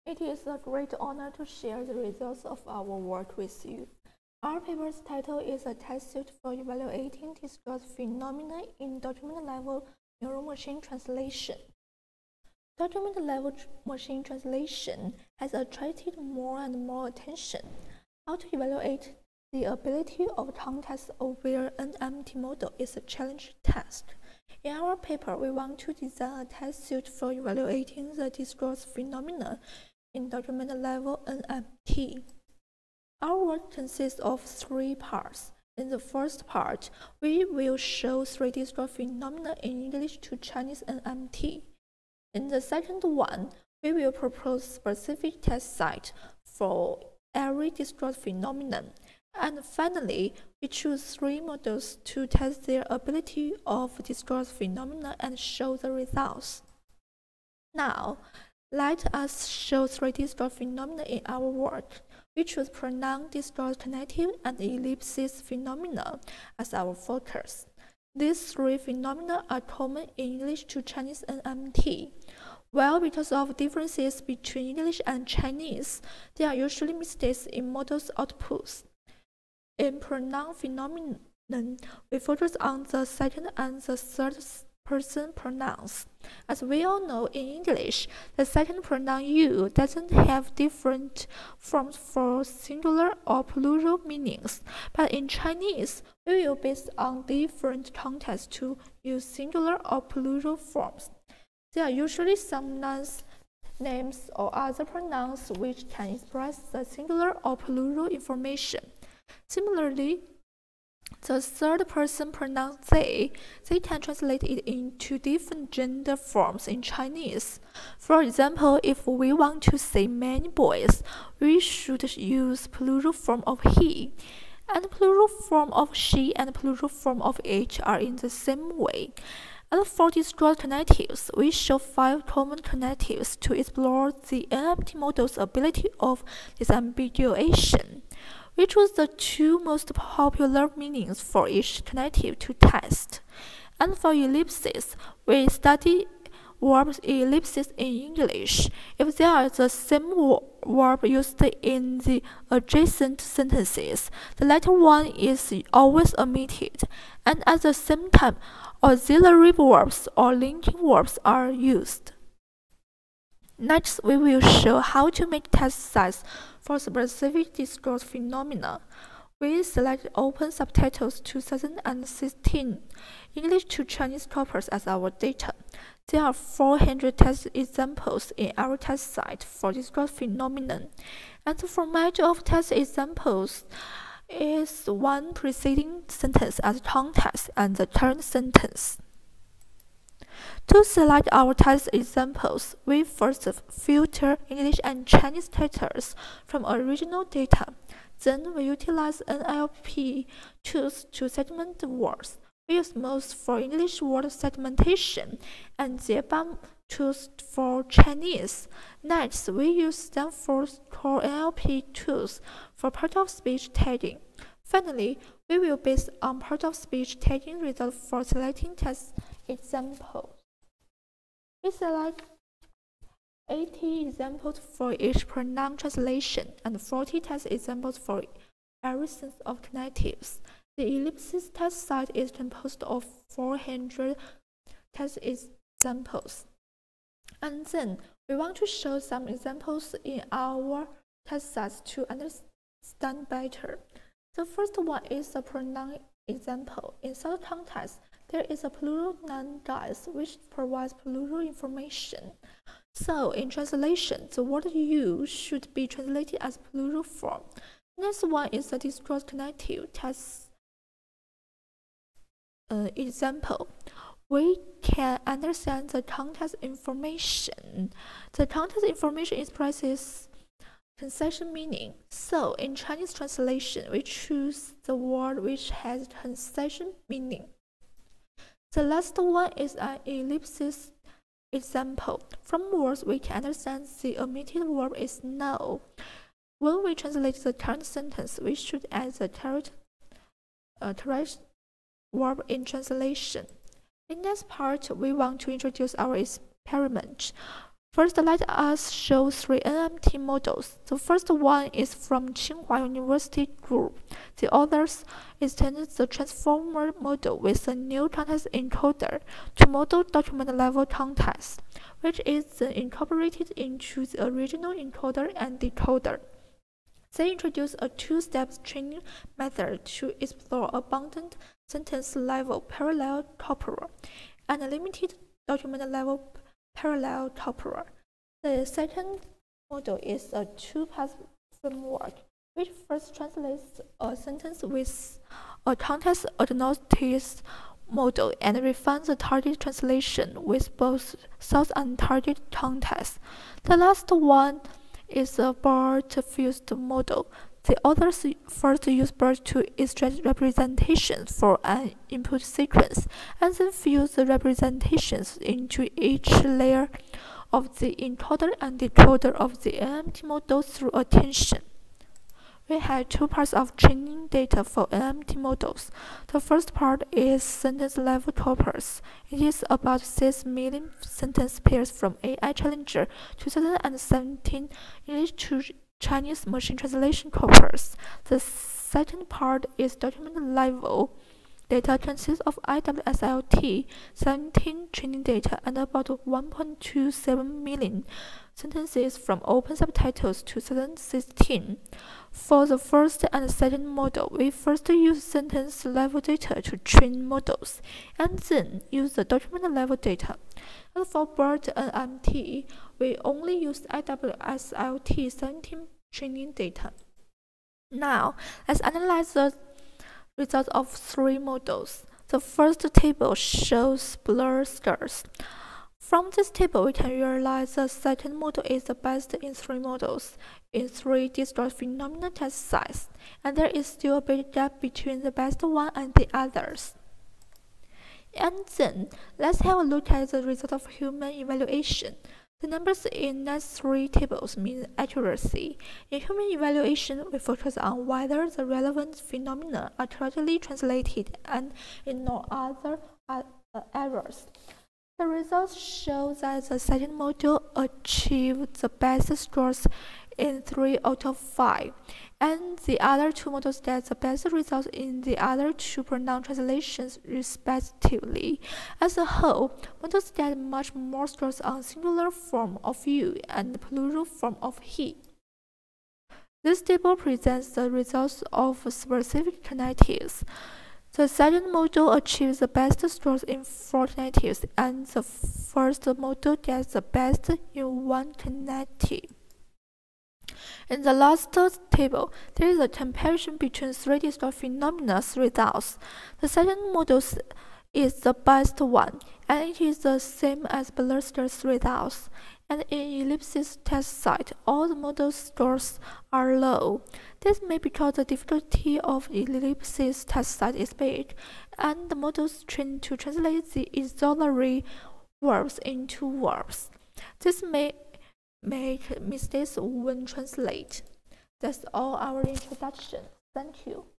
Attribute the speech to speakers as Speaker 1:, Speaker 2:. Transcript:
Speaker 1: It is a great honor to share the results of our work with you. Our paper's title is a test suite for evaluating discrete phenomena in document-level neural-machine translation. Document-level machine translation has attracted more and more attention. How to evaluate the ability of context over an empty model is a challenging task. In our paper, we want to design a test suite for evaluating the discrete phenomena in document-level NMT. Our work consists of 3 parts. In the first part, we will show 3 discrete phenomena in English to Chinese NMT. In the second one, we will propose specific test site for every discrete phenomenon. And finally, we choose 3 models to test their ability of discrete phenomena and show the results. Now, let us show 3 discrete phenomena in our work. We choose pronoun discrete connective and ellipsis phenomena as our focus. These 3 phenomena are common in English to Chinese NMT. Well, because of differences between English and Chinese, there are usually mistakes in models' outputs. In pronoun phenomenon, we focus on the second and the third person pronouns. As we all know, in English, the second pronoun you doesn't have different forms for singular or plural meanings, but in Chinese, we will base on different contexts to use singular or plural forms. There are usually some nouns, names, or other pronouns which can express the singular or plural information. Similarly, the third person pronoun they can translate it into different gender forms in Chinese. For example, if we want to say many boys, we should use plural form of he, and plural form of she and plural form of it are in the same way. And for discrete connectives, we show 5 common connectives to explore the NMT model's ability of disambiguation. We choose the 2 most popular meanings for each connective to test. And for ellipses, we study verb ellipses in English. If there are the same verb used in the adjacent sentences, the latter one is always omitted, and at the same time, auxiliary verbs or linking verbs are used. Next, we will show how to make test sites for specific discrete phenomena. We select Open Subtitles 2016 English to Chinese corpus as our data. There are 400 test examples in our test site for discrete phenomenon, and the format of test examples is one preceding sentence as context and the current sentence. To select our test examples, we first filter English and Chinese titles from original data. Then we utilize NLP tools to segment words. We use MOS for English word segmentation and Zebang tools for Chinese. Next, we use Stanford's core NLP tools for part-of-speech tagging. Finally, we will base on part-of-speech tagging results for selecting test examples. We select 80 examples for each pronoun translation and 40 test examples for every sense of connectives. The ellipsis test site is composed of 400 test examples. And then we want to show some examples in our test sites to understand better. The first one is a pronoun example. In such context, there is a plural noun guise which provides plural information. So, in translation, the word you should be translated as plural form. Next one is the discrete connective test example. We can understand the context information. The context information expresses concession meaning. So, in Chinese translation, we choose the word which has concession meaning. The last one is an ellipsis example. From words, we can understand the omitted verb is no. When we translate the current sentence, we should add the correct verb in translation. In this part, we want to introduce our experiment. First, let us show three NMT models. The first one is from Tsinghua University Group. The authors extended the transformer model with a new context encoder to model document level context, which is then incorporated into the original encoder and decoder. They introduced a two-step training method to explore abundant sentence-level parallel topper and a limited document-level parallel topper. The second model is a two-path framework, which first translates a sentence with a context-agnostic model and refines the target translation with both source and target context. The last one is a BERT-fused model. The authors first use BERT to extract representations for an input sequence, and then fuse the representations into each layer of the encoder and decoder of the NMT model through attention. We had two parts of training data for NMT models. The first part is sentence-level toppers. It is about 6 million sentence pairs from AI Challenger 2017 English to Chinese machine translation corpus. The second part is document-level data consists of IWSLT 17 training data and about 1.27 million sentences from Open Subtitles 2016. For the first and second model, we first use sentence-level data to train models, and then use the document-level data. As for BERT and MT, we only use IWSLT 17 training data. Now, let's analyze the results of three models. The first table shows blur scars. From this table, we can realize the second model is the best in three models in 3D stored phenomena test size, and there is still a big gap between the best one and the others. And then, let's have a look at the result of human evaluation. The numbers in next three tables mean accuracy. In human evaluation, we focus on whether the relevant phenomena are correctly translated and ignore other errors. The results show that the second model achieved the best scores in 3 out of 5, and the other two models get the best results in the other two pronoun translations respectively. As a whole, models get much more scores on singular form of you and plural form of he. This table presents the results of specific kinetics. The second model achieves the best scores in 4 kinetics, and the first model gets the best in 1 kinetic. In the last table, there is a comparison between 3D stored phenomena results. The second model is the best one, and it is the same as Blurster's results. And in ellipsis test site, all the model scores are low. This may be because the difficulty of ellipsis test site is big, and the models trained to translate the auxiliary verbs into verbs. This may make mistakes when translate. That's all our introduction. Thank you.